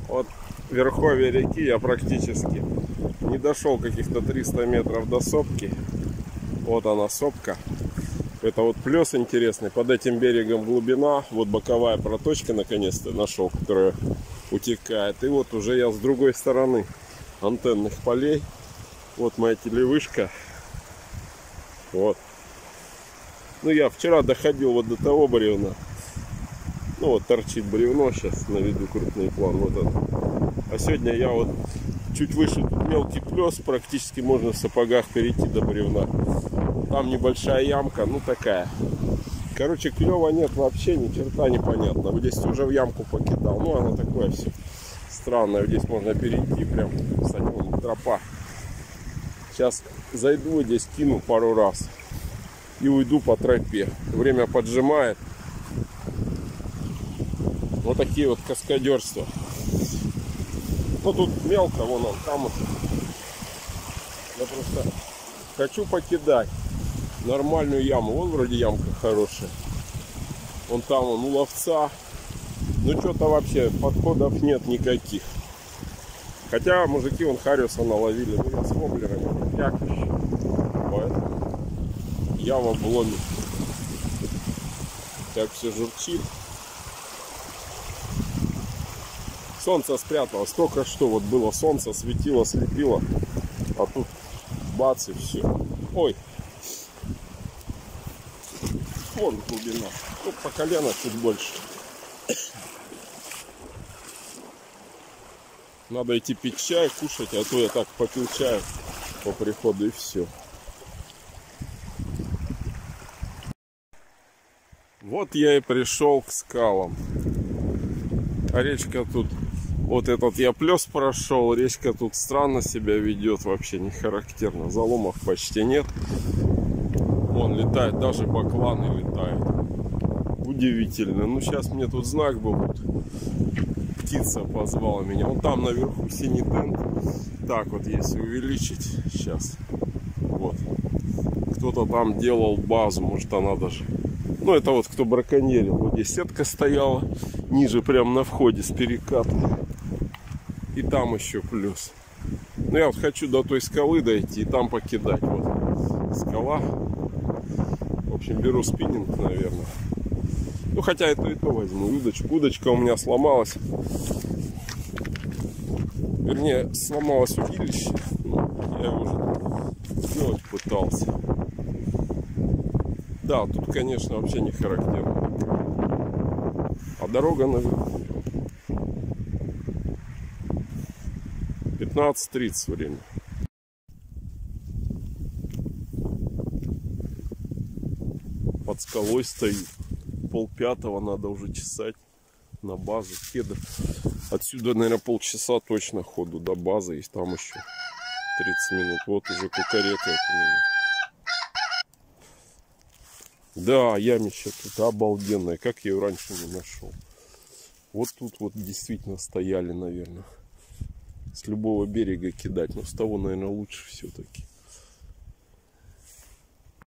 От верховья реки я практически не дошел каких-то 300 метров до сопки. Вот она сопка. Это вот плес интересный. Под этим берегом глубина. Вот боковая проточка наконец-то нашел, которая утекает. И вот уже я с другой стороны антенных полей. Вот моя телевышка. Вот. Ну я вчера доходил вот до того бревна. Ну вот торчит бревно, сейчас наведу крупный план. Вот он. А сегодня я вот чуть выше, тут мелкий плес, практически можно в сапогах перейти до бревна. Там небольшая ямка, ну такая. Короче, клёва нет вообще, ни черта непонятно. Вот здесь уже в ямку покидал. Ну оно такое все странное. Здесь можно перейти прям, кстати, вон тропа. Сейчас зайду здесь, кину пару раз и уйду по тропе. Время поджимает. Вот такие вот каскадерства. Ну тут мелко, вон он, там вот. Я просто хочу покидать нормальную яму. Вон вроде ямка хорошая. Вон там вон у ловца. Ну что-то вообще подходов нет никаких. Хотя мужики вон хариуса наловили. Ну я с воблерами как еще. Поэтому яма в ломе. Так все журчит. Солнце спряталось. Только что вот было солнце, светило, слепило. А тут бац и все. Ой. Вон глубина. Тут по колено чуть больше. Надо идти пить чай, кушать. А то я так попил чаю по приходу и все. Вот я и пришел к скалам. А речка тут... Вот этот я плес прошел, речка тут странно себя ведет, вообще не характерно. Заломов почти нет. Вон летает, даже бакланы летают. Удивительно. Ну сейчас мне тут знак был. Птица позвала меня. Вон там наверху синий тент. Так вот, если увеличить сейчас. Вот. Кто-то там делал базу, может она даже... Ну это вот кто браконьерил. Вот здесь сетка стояла. Ниже прям на входе с перекатом. И там еще плюс. Ну я вот хочу до той скалы дойти и там покидать. Вот скала. В общем, беру спиннинг, наверное. Ну хотя это и то возьму удочку. Удочка у меня сломалась. Вернее, сломалось удилище. Я его уже сделать пытался. Да, тут, конечно, вообще не характерно. А дорога наверху. 15:30 время. Под скалой стою. 4:30 надо уже чесать на базу. Кедр. Отсюда, наверное, полчаса точно ходу до базы. И там еще 30 минут. Вот уже кукарекает у меня. Да, ямище тут обалденное. Как я ее раньше не нашел. Вот тут вот действительно стояли, наверное. С любого берега кидать. Но с того, наверное, лучше все-таки.